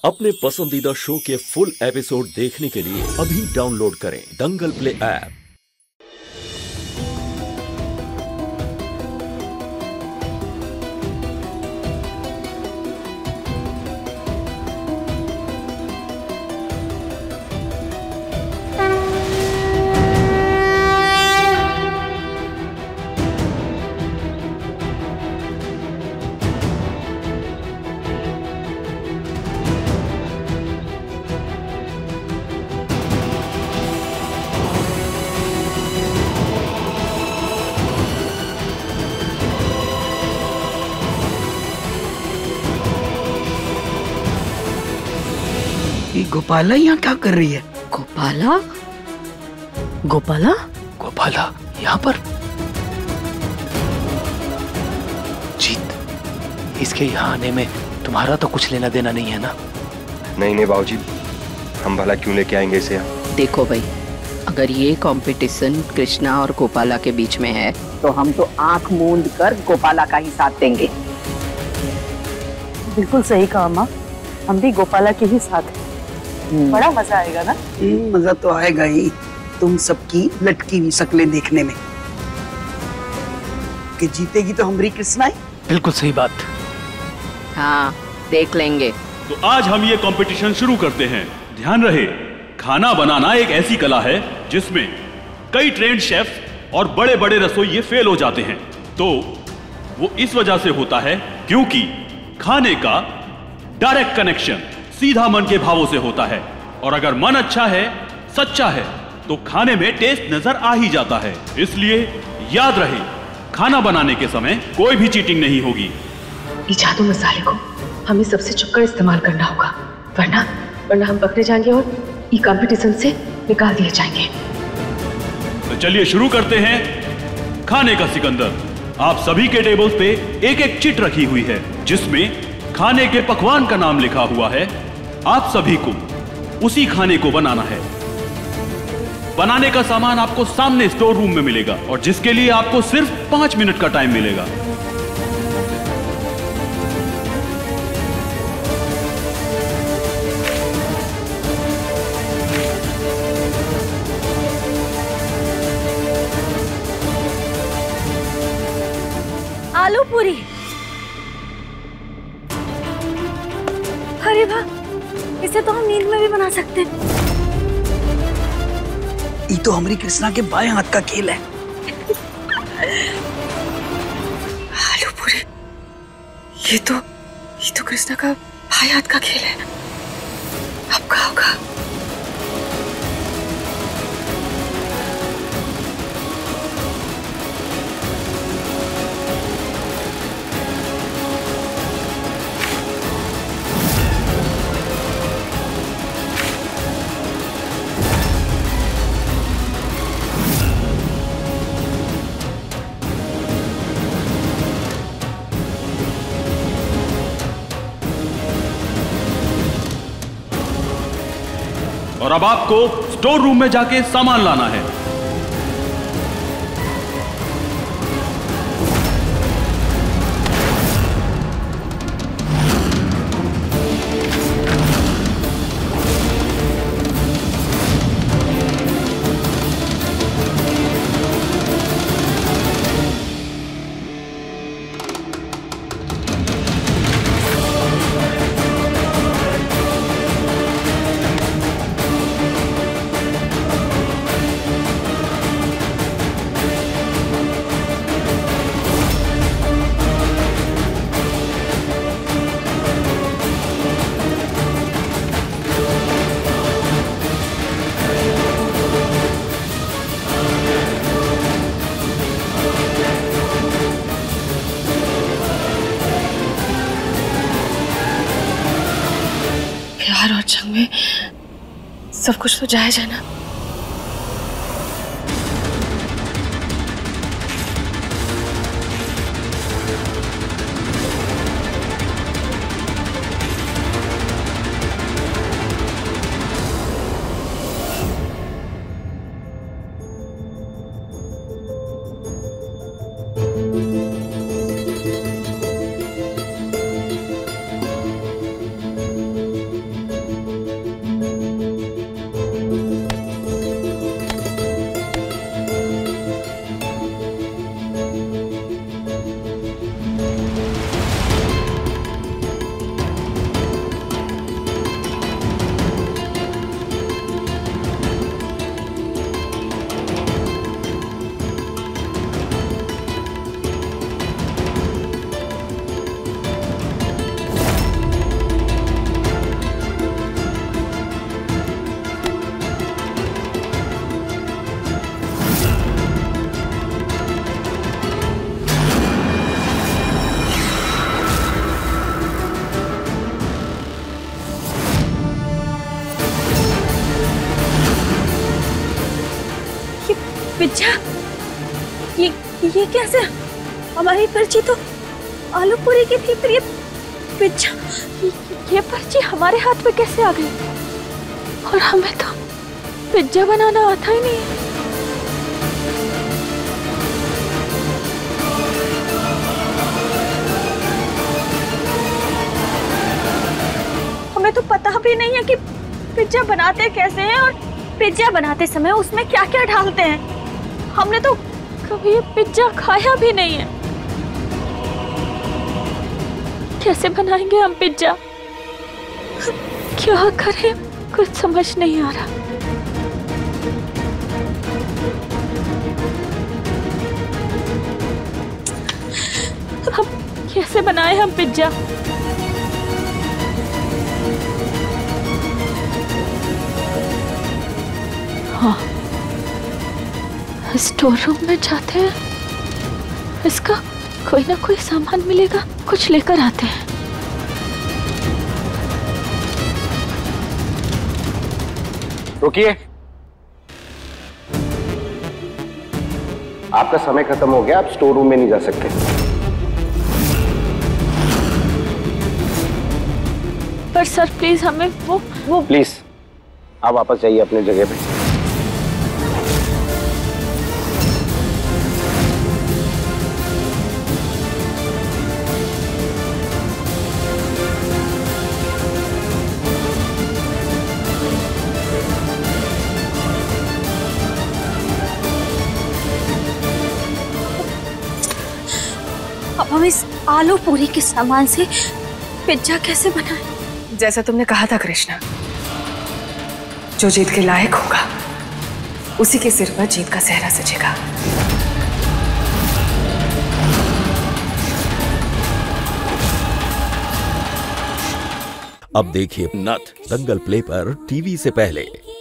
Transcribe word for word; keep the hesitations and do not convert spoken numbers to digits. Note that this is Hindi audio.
अपने पसंदीदा शो के फुल एपिसोड देखने के लिए अभी डाउनलोड करें दंगल प्ले ऐप। गोपाला यहाँ क्या कर रही है? गोपाला? गोपाला? गोपाला यहाँ पर? जीत, इसके यहाँ आने में तुम्हारा तो कुछ लेना देना नहीं है ना? नहीं नहीं बाबूजी, हम भला क्यों लेके आएंगे इसे यहाँ? देखो भाई, अगर ये कंपटीशन कृष्णा और गोपाला के बीच में है तो हम तो आंख मूंद कर गोपाला का ही साथ देंगे। बिल्कुल सही कहा माँ, हम भी गोपाला के ही साथ हैं। बड़ा मजा आएगा ना? मजा तो आएगा ही, तुम सबकी लटकी हुई शक्लें देखने में। कि जीतेगी तो हमारी कृष्णा ही। बिल्कुल सही बात। हाँ, देख लेंगे। तो आज हम ये कंपटीशन शुरू करते हैं। ध्यान रहे, खाना बनाना एक ऐसी कला है जिसमें कई ट्रेंड शेफ और बड़े बड़े रसोइये फेल हो जाते हैं। तो वो इस वजह से होता है क्योंकि खाने का डायरेक्ट कनेक्शन सीधा मन के भावों से होता है, और अगर मन अच्छा है, सच्चा है, तो खाने में टेस्ट नजर आ ही जाता है। इसलिए याद रहे, खाना बनाने के समय कोई भी चीटिंग नहीं होगी। इस जादू मसाले को हमें सबसे छुपकर इस्तेमाल करना होगा, वरना वरना हम पकड़े जाएंगे और ई कंपटीशन से निकाल दिए जाएंगे। तो चलिए शुरू करते हैं खाने का सिकंदर। आप सभी के टेबल्स पे एक एक चिट रखी हुई है जिसमें खाने के पकवान का नाम लिखा हुआ है। आप सभी को उसी खाने को बनाना है। बनाने का सामान आपको सामने स्टोर रूम में मिलेगा और जिसके लिए आपको सिर्फ पांच मिनट का टाइम मिलेगा। आलू पूरी। अरे वाह, इसे तो हम नींद में भी बना सकते हैं। ये तो हमारी कृष्णा के बाएं हाथ का खेल है। आलू पूरी, ये तो ये तो कृष्णा का बाएं हाथ का खेल है। अब क्या होगा? और अब आपको स्टोर रूम में जाके सामान लाना है। प्यार और जंग में सब कुछ तो जायज है ना? पिज्जा, ये ये कैसे? हमारी पर्ची तो आलू पूरी की थी, फिर ये पिज्जा, ये, ये पर्ची हमारे हाथ में कैसे आ गई? और हमें तो पिज्जा बनाना आता ही नहीं है। हमें तो पता भी नहीं है कि पिज्जा बनाते कैसे हैं और पिज्जा बनाते समय उसमें क्या क्या डालते हैं। हमने तो कभी ये पिज्जा खाया भी नहीं है। कैसे बनाएंगे हम पिज्जा? क्या करें, कुछ समझ नहीं आ रहा। अब कैसे बनाए हम पिज्जा? हाँ, स्टोर रूम में जाते हैं, इसका कोई ना कोई सामान मिलेगा, कुछ लेकर आते हैं। रुकिए, आपका समय खत्म हो गया, आप स्टोर रूम में नहीं जा सकते। पर सर प्लीज हमें वो वो प्लीज आप वापस जाइए अपनी जगह पे। अब हम इस आलू पूरी के सामान से पिज्जा कैसे बनाएं? जैसा तुमने कहा था कृष्णा, जो जीत के लायक होगा उसी के सिर पर जीत का सेहरा सजेगा। अब देखिए नथ दंगल प्ले पर टीवी से पहले।